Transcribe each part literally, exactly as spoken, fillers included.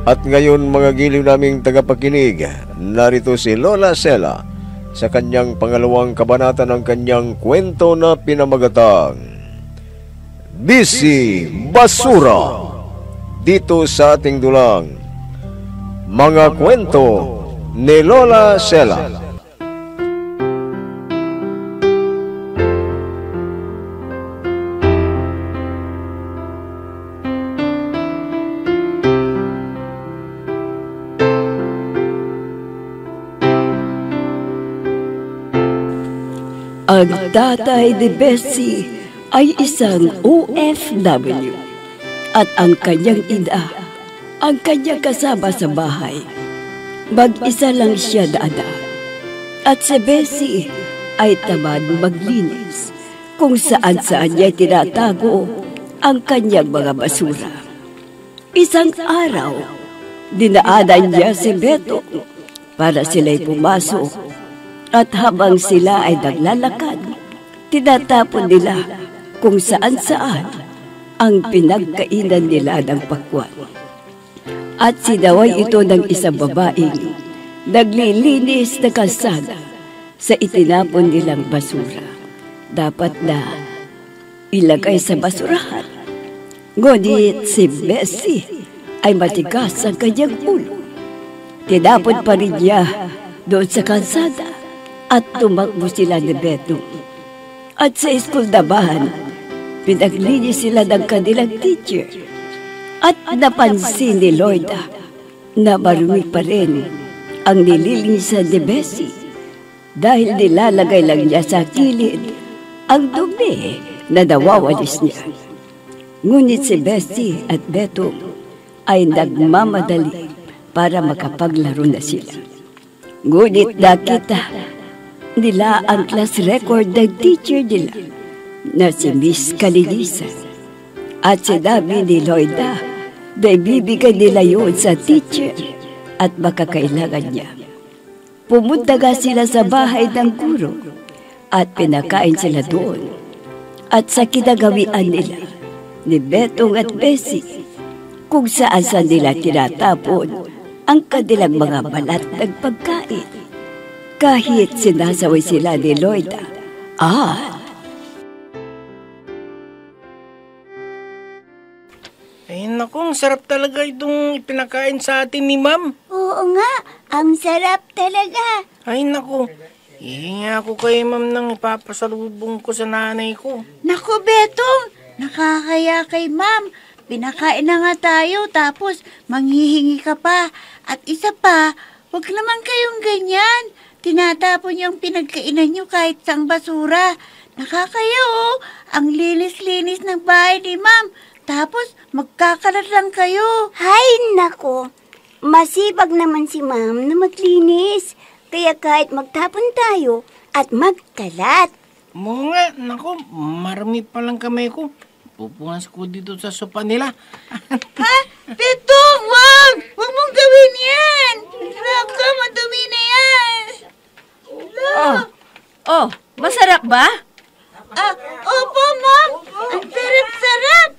At ngayon mga giliw naming tagapakinig, narito si Lola Sela sa kanyang pangalawang kabanata ng kanyang kwento na pinamagatang Bisi Basura, dito sa ating dulang Mga Kwento ni Lola Sela. Ang tatay ni Bessie ay isang O F W at ang kanyang ina ang kanyang kasama sa bahay. Mag-isa lang siya dada. At si Bessie ay tamad maglinis kung saan-saan niya tinatago ang kanyang mga basura. Isang araw, dinaanan niya si Beto para sila'y pumasok. At habang sila ay naglalakad, tinatapon nila kung saan-saan ang pinagkainan nila ng pakwan. At sinaway ito ng isang babaeng naglilinis na kalsada sa itinapon nilang basura. Dapat na ilagay sa basurahan. Ngunit si Bessie ay matigas ang kanyang ulo. Tinapon pa rin niya doon sa kalsada. At tumakbo sila ni Beto. At sa school naman, pinaglinis sila ng kanilang teacher. At napansin ni Lloyda na marumi pa rin ang nililinisan ni Bessie dahil nilalagay lang niya sa kilid ang dumi na nawawalis niya. Ngunit si Bessie at Beto ay nagmamadali para makapaglaro na sila. Ngunit nakita nila ang class record ng teacher nila na si Miss Kalinisan. At sinabi ni Lloyda na ibibigay nila yun sa teacher at makakailangan niya. Pumunta nga sila sa bahay ng guro at pinakain sila doon. At sa kinagawian nila ni Betong at Bessie kung saan saan nila tinatapon ang kanilang mga balat ng pagkain. Kahit sinasaway sila ni Lloyda. Ah! Ay naku, sarap talaga itong ipinakain sa atin ni Ma'am. Oo nga, ang sarap talaga. Ay naku, hihingi ako kay Ma'am nang ipapasalubong ko sa nanay ko. Naku, Betong, nakakaya kay Ma'am. Pinakain na nga tayo, tapos manghihingi ka pa. At isa pa, wag naman kayong ganyan. Tinatapon yung pinagkainan nyo kahit sang basura. Nakakaya oh, ang linis-linis ng bahay ni Ma'am. Tapos magkakalat lang kayo. Hay nako, masipag naman si Ma'am na maglinis. Kaya kahit magtapon tayo at magkalat. Oo nga, naku, marami pa lang kamay ko. Pupunas ko dito sa sopa nila. Ha? Betong, wag! Wag mong gawin yan! Naku, madumi na yan! Oh, oh, masarap ba? Ah, opo, Ma'am! Ang sarap-sarap!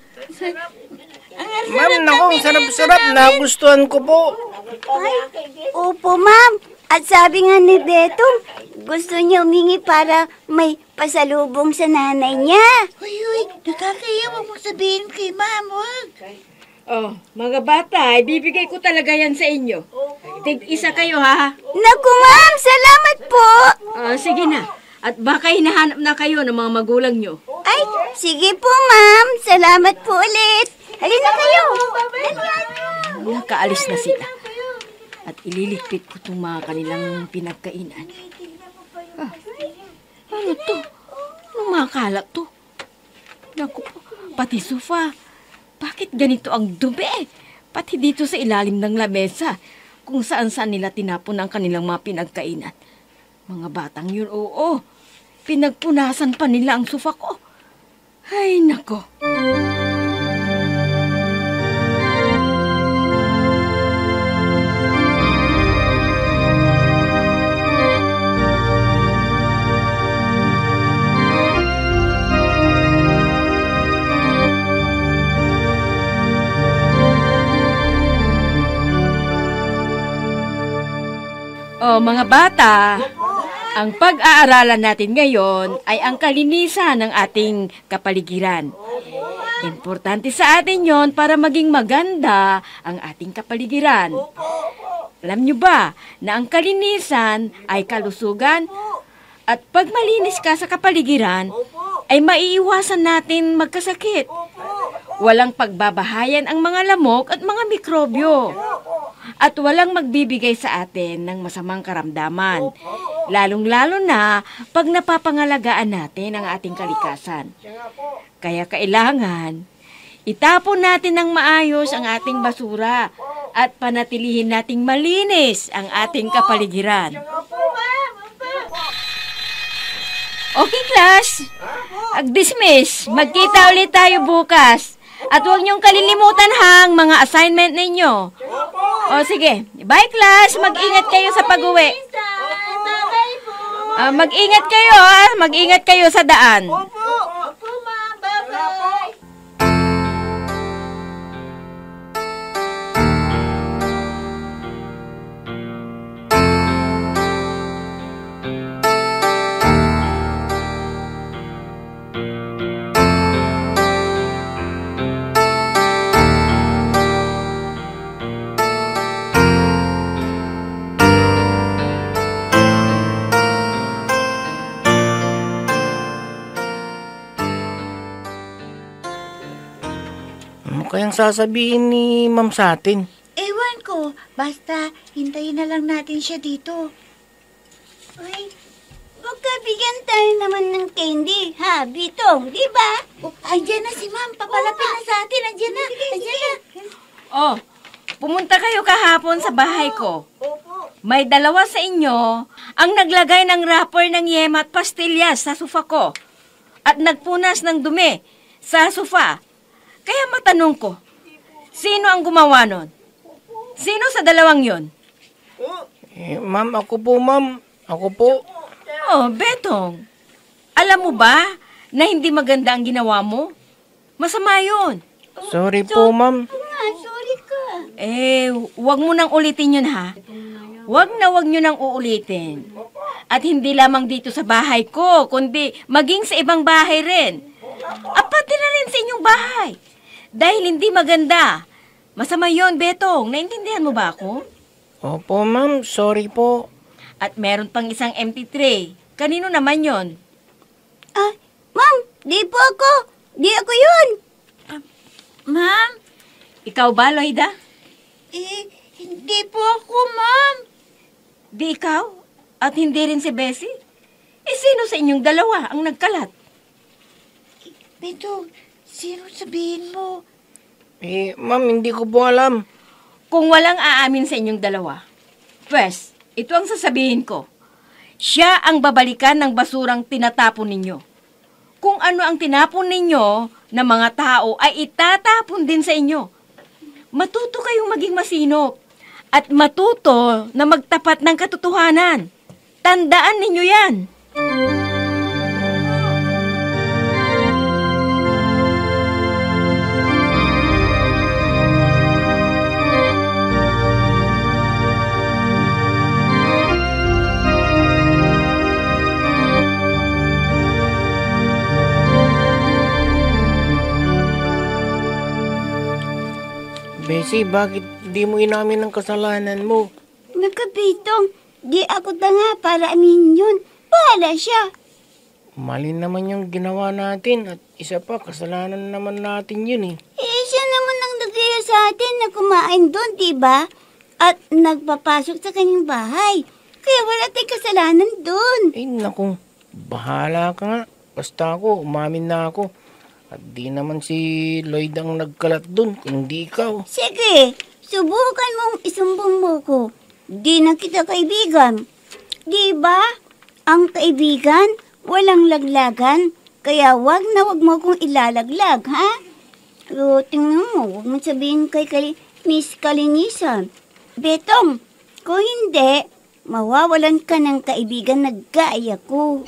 Ma'am, naku, ang sarap-sarap. Nagustuhan ko po. Ay, opo, Ma'am. At sabi nga ni Betong, gusto niya humingi para may pasalubong sa nanay niya. Uy, uy, nakakaya. Wag mong sabihin kay Ma'am, wag. Oh, mga bata, ibibigay ko talaga yan sa inyo. Tig-isa kayo, ha? Naku, Ma'am, salamat po. Oh, sige na. At baka hinahanap na kayo ng mga magulang nyo. Ay, sige po, Ma'am. Salamat po ulit. Halina kayo. Nakaalis na sila. At ililigpit ko itong mga kanilang pinagkainan. Ah, ano to? Anong mga kalat to? Naku po, pati sofa. Bakit ganito ang dumi? Pati dito sa ilalim ng lamesa, kung saan-saan nila tinapon ang kanilang mga pinagkainan. Mga batang yun, oo. Pinagpunasan pa nila ang sofa ko. Ay, nako. mga bata, ang pag-aaralan natin ngayon ay ang kalinisan ng ating kapaligiran. Importante sa atin yon para maging maganda ang ating kapaligiran. Alam nyo ba na ang kalinisan ay kalusugan? At pag malinis ka sa kapaligiran, ay maiiwasan natin magkasakit. Walang pagbabahayan ang mga lamok at mga mikrobyo. At walang magbibigay sa atin ng masamang karamdaman. Lalong-lalo na pag napapangalagaan natin ang ating kalikasan. Kaya kailangan, itapon natin ng maayos ang ating basura at panatilihin nating malinis ang ating kapaligiran. Okay, class. Ag-dismiss. Magkita ulit tayo bukas. At huwag niyong kalilimutan hang mga assignment ninyo. O sige, bye class. Mag-ingat kayo sa pag-uwi. Uh, mag-ingat kayo, ah. Mag-ingat kayo sa daan. Ano kayang sasabihin ni ma'am sa atin? Ewan ko. Basta, hintayin na lang natin siya dito. Uy, magkabigyan tayo naman ng candy, ha, Bitong, di ba? Oh, andyan na si ma'am. Papalapit na sa atin. Andyan na. Andyan na. Oh, pumunta kayo kahapon sa bahay ko. May dalawa sa inyo ang naglagay ng wrapper ng yema at pastillas sa sofa ko. At nagpunas ng dumi sa sofa. Kaya matanong ko, sino ang gumawa nun? Sino sa dalawang yon? Eh, ma'am, ako po, ma'am. Ako po. Oh, Betong, alam mo ba na hindi maganda ang ginawa mo? Masama yun. Sorry po, ma'am. Nga, sorry ka. Eh, wag mo nang ulitin yun, ha? Wag na wag nyo nang uulitin. At hindi lamang dito sa bahay ko, kundi maging sa ibang bahay rin. At pati na rin sa inyong bahay. Dahil hindi maganda. Masama yon, Betong. Naintindihan mo ba ako? Opo, ma'am. Sorry po. At meron pang isang empty tray. Kanino naman yon? Ah, ma'am, di po ako. Di ako yun. Ma'am? Ikaw ba, Loida? Eh, hindi po ako, ma'am. Di ikaw? At hindi rin si Bessie? Eh, sino sa inyong dalawa ang nagkalat? Beto, sino sabihin mo? Eh, ma'am, hindi ko po alam. Kung walang aamin sa inyong dalawa, pwes, ito ang sasabihin ko. Siya ang babalikan ng basurang tinatapon ninyo. Kung ano ang tinapon ninyo na mga tao ay itatapon din sa inyo. Matuto kayong maging masinop at matuto na magtapat ng katotohanan. Tandaan ninyo yan. Bessie, bakit di mo inamin ang kasalanan mo? Nagkabitong, di ako tanga para aminin yun. Bahala siya. Mali naman yung ginawa natin at isa pa, kasalanan naman natin yun eh. Eh, siya naman ang nagkaya sa atin na kumain doon, di ba? At nagpapasok sa kanyang bahay. Kaya wala tayong kasalanan doon. Eh, naku, bahala ka nga. Basta ako, umamin na ako. At di naman si Lloyd ang nagkalat dun, kundi ikaw. Sige, subukan mong isumbong mo ko. Di na kita kaibigan. Di ba? Ang kaibigan, walang laglagan. Kaya wag na wag mo kong ilalaglag, ha? Pero tingnan mo, wag mo sabihin kay, kay Miss Kalinisan. Betong, kung hindi, mawawalan ka ng kaibigan na gaya ko.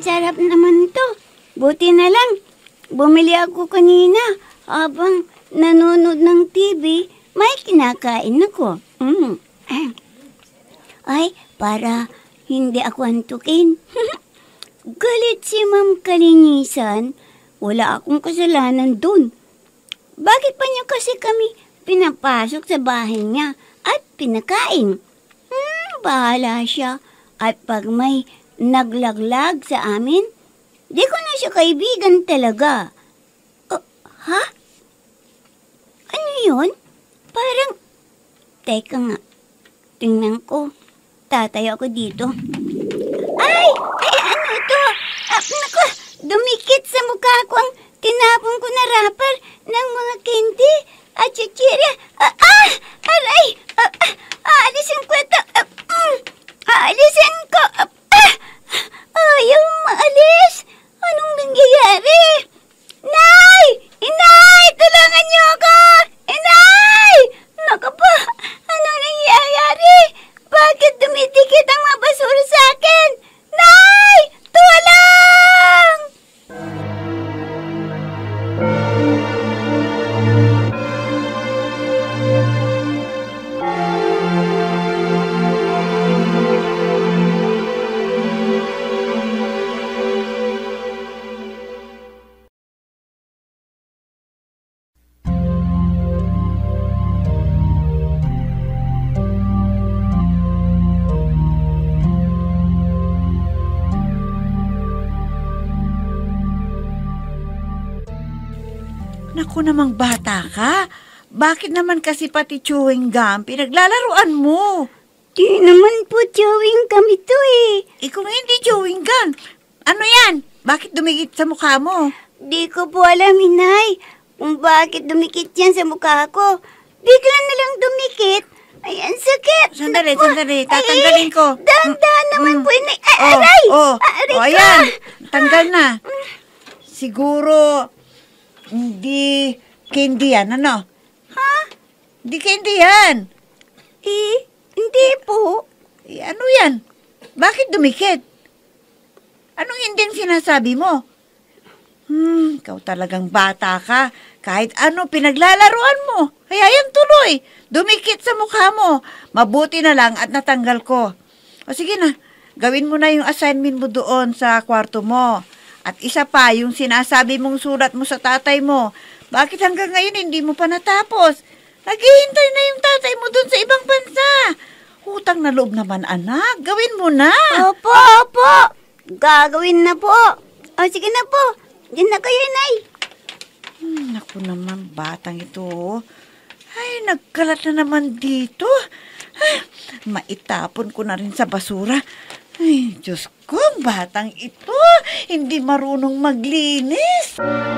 sarap naman to. Buti na lang, bumili ako kanina habang nanonood ng T V, may kinakain ako. Mm. Ay, para hindi ako antukin. Galit si Ma'am Kalinisan. Wala akong kasalanan dun. Bakit pa niya kasi kami pinapasok sa bahay niya at pinakain? Hmm, bahala siya. At pag may naglaglag sa amin, di ko na siya kaibigan talaga. Oh, ha? Ano yun? Parang, teka nga, tingnan ko. Tatay ako dito. Ay! Ay, ano ito? Ah, naku, dumikit sa mukha ko ang tinapon ko na wrapper ng mga candy at chichirya. Ah, ah! Aray! Ah, ah, aalisin ko ito. Ah, mm, aalisin ko. Ah, ah! Ayaw maalis. Anong nangyayari? Nay! Inay! Tulungan niyo ako! Inay! Naku po! Anong nangyayari? Bakit dumidikit ang mga basura sa akin? Nay! Tulong! Naku namang bata ka. Bakit naman kasi pati chewing gum pinaglalaruan mo? Di naman po chewing gum ito eh. Eh kung hindi chewing gum, ano yan? Bakit dumikit sa mukha mo? Di ko po alam, Inay, kung bakit dumikit yan sa mukha ko. Bigla na lang dumikit. Ay, ang sakit. Sandali, Naku. sandali. Tatanggalin ko. Ay, dahan-dahan naman Mm. po, Inay. Ay, Oh, aray! oh, Aray oh, ko. ayan. Tanggal na. Siguro, hindi candy yan, ano? Ha? Hindi candy yan. Eh, hindi po. Eh, ano yan? Bakit dumikit? Anong hindi ang sinasabi mo? Hmm, ikaw talagang bata ka. Kahit ano pinaglalaruan mo. Kaya yan tuloy. Dumikit sa mukha mo. Mabuti na lang at natanggal ko. O sige na, gawin mo na yung assignment mo doon sa kwarto mo. At isa pa, yung sinasabi mong sulat mo sa tatay mo. Bakit hanggang ngayon hindi mo pa natapos? Naghihintay na yung tatay mo doon sa ibang bansa. Utang na loob naman, anak. Gawin mo na. Opo, opo. Gagawin na po. O, sige na po. Diyan na kayo, Inay. Hmm, naku naman, batang ito. Ay, nagkalat na naman dito. Ay, maitapon ko na rin sa basura. Ay, Diyos ko, batang ito. Hindi marunong maglinis.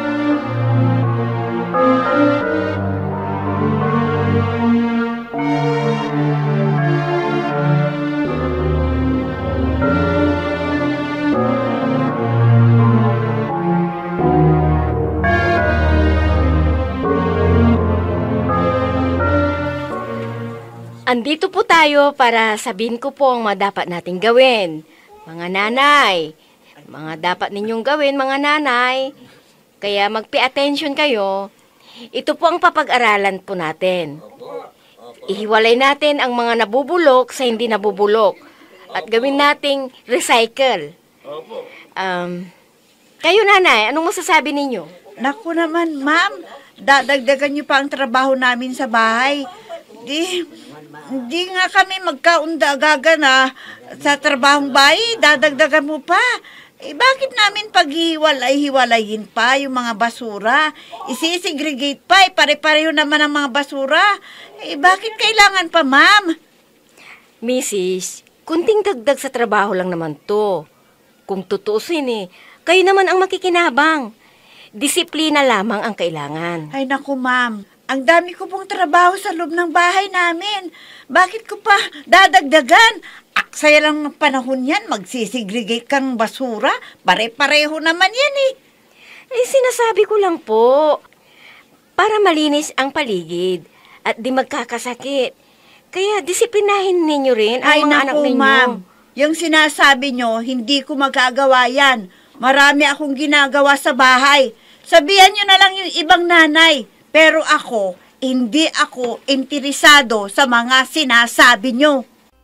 Andito po tayo para sabihin ko po ang mga dapat nating gawin. Mga nanay, mga dapat ninyong gawin, mga nanay. Kaya mag-pay attention kayo. Ito po ang papag-aralan po natin. Ihiwalay natin ang mga nabubulok sa hindi nabubulok. At gawin nating recycle. Um, kayo nanay, anong masasabi ninyo? Naku naman, ma'am. Dadagdagan niyo pa ang trabaho namin sa bahay. Di, di nga kami magkaundagaga na sa trabahong bahay. Dadagdagan mo pa. Eh, bakit namin paghiwalay-hiwalayin pa yung mga basura? Isisegregate pa, eh, pare-pareho naman ang mga basura. Eh, bakit kailangan pa, ma'am? Missus, kunting dagdag sa trabaho lang naman to. Kung tutusin eh, kayo naman ang makikinabang. Disiplina lamang ang kailangan. Ay, naku, ma'am. Ang dami ko pong trabaho sa loob ng bahay namin. Bakit ko pa dadagdagan? Aksaya lang ng panahon yan, magsisegregate kang basura. Pare-pareho naman yan eh. Eh, sinasabi ko lang po, para malinis ang paligid at di magkakasakit. Kaya disiplinahin ninyo rin ang Ay, mga naku, anak ninyo. ma'am. yung sinasabi nyo, hindi ko magagawa yan. Marami akong ginagawa sa bahay. Sabihan nyo na lang yung ibang nanay. Pero ako, hindi ako interesado sa mga sinasabi nyo.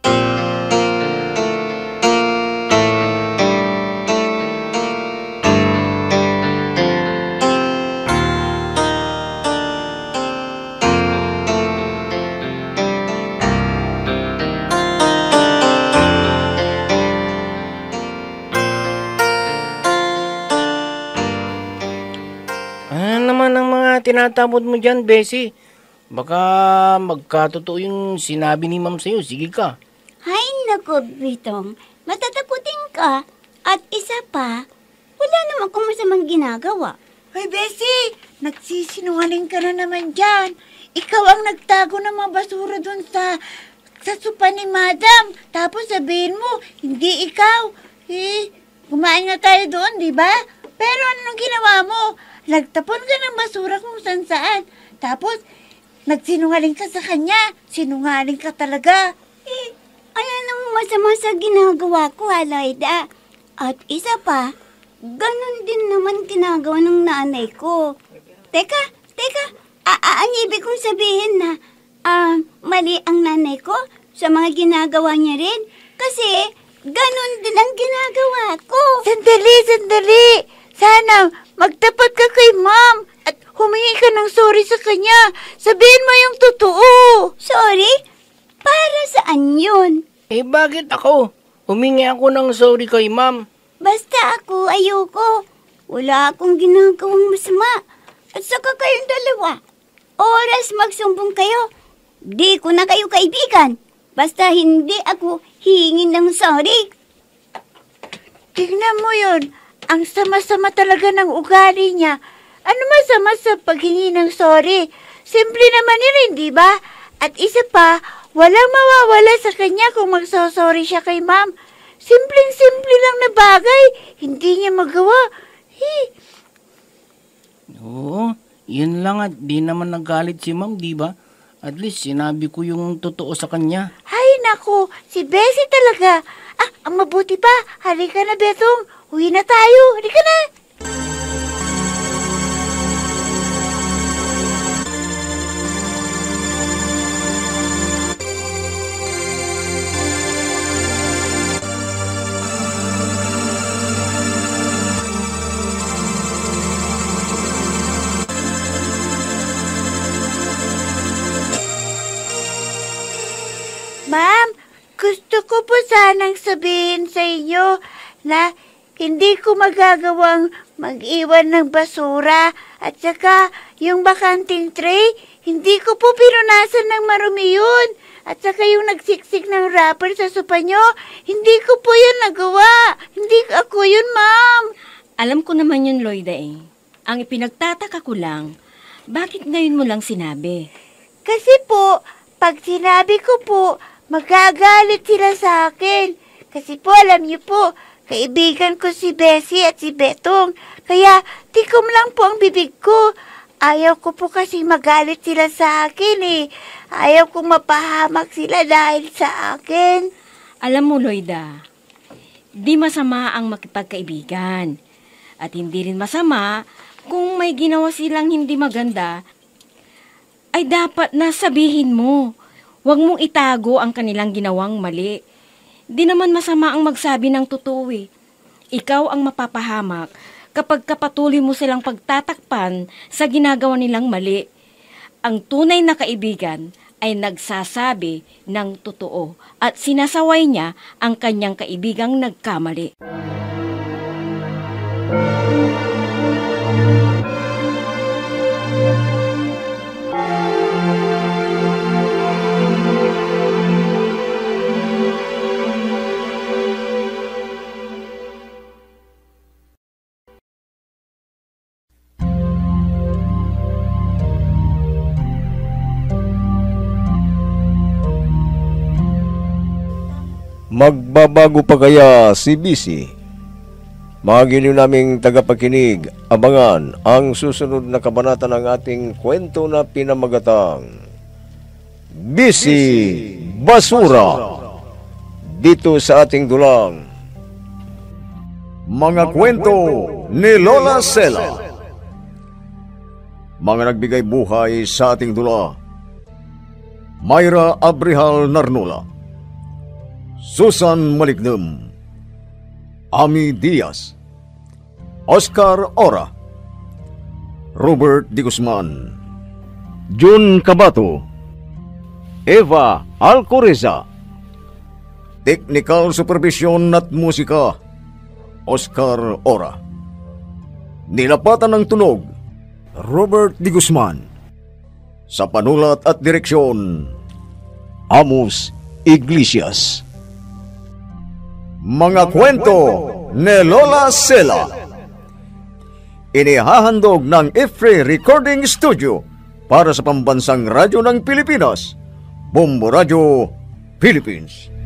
Ano naman ang mga tinatamod mo dyan, Bessie? Baka magkatotoo yung sinabi ni Ma'am sa'yo. Sige ka. Hay nako, Bitong. Matatakutin ka. At isa pa, wala naman kung masamang ginagawa. Hoy, Bessie, nagsisinungaling ka na naman dyan. Ikaw ang nagtago ng mga basura dun sa, sa sopa ni Madam. Tapos sabihin mo, hindi ikaw. Eh, kumain nga tayo doon, di ba? Pero anong ginawa mo? Nagtapon ka ng basura kung saan saan. Tapos, nagsinungaling ka sa kanya. Sinungaling ka talaga. Eh, ano namang masama sa ginagawa ko, Aloyda? At isa pa, ganun din naman ginagawa ng nanay ko. Teka, teka, a- a- ang ibig kong sabihin na ah, mali ang nanay ko sa mga ginagawa niya rin. Kasi, ganun din ang ginagawa ko. Sandali, sandali. Sana, magtapat ka kay Ma'am at humingi ka ng sorry sa kanya. Sabihin mo yung totoo. Sorry? Para saan yun? Eh, bakit ako? Humingi ako ng sorry kay Ma'am. Basta ako, ayoko. Wala akong ginagawang masama. At saka kayong dalawa. Oras magsumbong kayo. Di ko na kayo kaibigan. Basta hindi ako hingin ng sorry. Tingnan mo yun. Ang sama-sama talaga ng ugali niya. Ano masama sa paghingi ng sorry? Simple naman yun, di ba? At isa pa, walang mawawala sa kanya kung magsosorry siya kay Ma'am. Simpleng-simple lang na bagay. Hindi niya magawa. Hey. Oo, yun lang at di naman nagalit si Ma'am, di ba? At least sinabi ko yung totoo sa kanya. Ay, naku, si Bessie talaga. Ah, ang mabuti pa. Halika na, Betong. Uwi na tayo. Halika na. Ma'am, gusto ko po sanang sabihin sa inyo na hindi ko magagawang mag-iwan ng basura at saka yung bakanting tray, hindi ko po pinunasan ng marumi yun. At saka yung nagsiksik ng wrapper sa sopa nyo, hindi ko po yun nagawa. Hindi ako yun, Ma'am. Alam ko naman yun, Loida eh. Ang ipinagtataka ko lang, bakit ngayon mo lang sinabi? Kasi po, pag sinabi ko po, magagalit sila sa akin. Kasi po, alam niyo po, kaibigan ko si Bessie at si Betong. Kaya, tikom lang po ang bibig ko. Ayaw ko po kasi magalit sila sa akin eh. Ayaw kong mapahamak sila dahil sa akin. Alam mo, Loida, di masama ang makipagkaibigan. At hindi rin masama kung may ginawa silang hindi maganda, ay dapat na sabihin mo. Huwag mong itago ang kanilang ginawang mali. Di naman masama ang magsabi ng totoo eh. Ikaw ang mapapahamak kapag kapatuloy mo silang pagtatakpan sa ginagawa nilang mali. Ang tunay na kaibigan ay nagsasabi ng totoo at sinasaway niya ang kanyang kaibigang nagkamali. Magbabago pa kaya si Bessie? Mga giliw naming tagapakinig, abangan ang susunod na kabanata ng ating kwento na pinamagatang Bessie Basura. dito sa ating dulang. Mga kwento ni Lola Sela. Mga nagbigay buhay sa ating dula: Myra Abrihal Narnola, Susan Malignem, Ami Diaz, Oscar Ora, Robert Di Guzman, Jun Cabato, Eva Alcoreza. Technical Supervision at Musika, Oscar Ora. Nilapatan ng tunog, Robert Di Guzman. Sa panulat at direksyon, Amos Iglesias. Mga kwento ni Lola Sela. Inihahandog ng Ifre Recording Studio para sa pambansang radyo ng Pilipinas, Bombo Radio, Philippines.